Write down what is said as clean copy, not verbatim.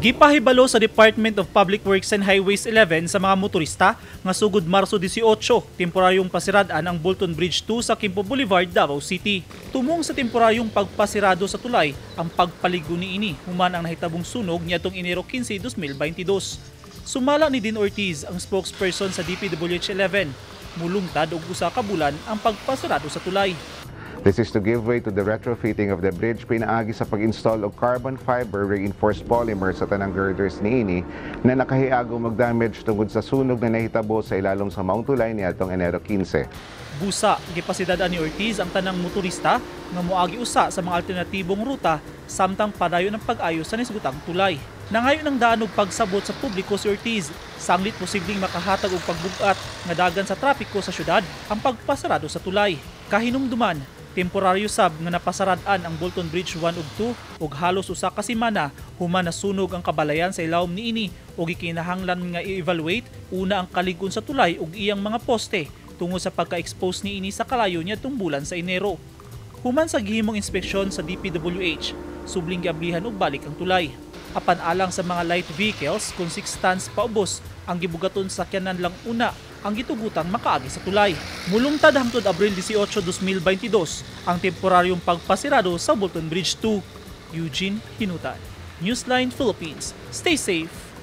Gipahibalo sa Department of Public Works and Highways 11 sa mga motorista nga sugod Marso 18, temporaryong pasiradaan ang Bolton Bridge 2 sa Quimpo Boulevard, Davao City. Tumong sa temporaryong pagpasirado sa tulay ang pagpaligo niini human ang nahitabong sunog niadtong Enero 15, 2022. Sumala ni Dean Ortiz, ang spokesperson sa DPWH 11, mulungtad og usa ka bulan ang pagpasirado sa tulay. This is to give way to the retrofitting of the bridge pinaagi sa pag-install og carbon fiber reinforced polymer sa tanang girders niini na nakahiago mag-damage tungod sa sunog na nahitabo sa ilalom sa Mount Tulay niadtong Enero 15. Busa, gipasidadaan ni Ortiz ang tanang motorista nga moagi usa sa mga alternatibong ruta samtang padayon ng pag-ayos sa nisgutang tulay. Nangayon ng daan og pagsabot sa publiko si Ortiz, sanglit posibleng makahatag og pagbugat nga dagan sa trapiko sa syudad ang pagpasarado sa tulay. Kahinumduman, temporaryo sab nga napasaradan ang Bolton Bridge 1 ug 2 ug halos usa ka semana human nasunog ang kabalayan sa ilawom niini ug gikinahanglan nga i-evaluate una ang kalig-on sa tulay ug iyang mga poste tungod sa pagka-expose niini sa kalayo niadtong bulan sa Enero. Human sa gihimong inspeksyon sa DPWH, subling giablihan og balik ang tulay. Apan alang sa mga light vehicles kung 6 tons paubos ang gibugaton sa sakyanan lang una ang gitugutang makaagi sa tulay. Mulungtad hangtod Abril 18, 2022 ang temporaryong pagpasirado sa Bolton Bridge 2. Eugene Hinutan, Newsline Philippines. Stay safe.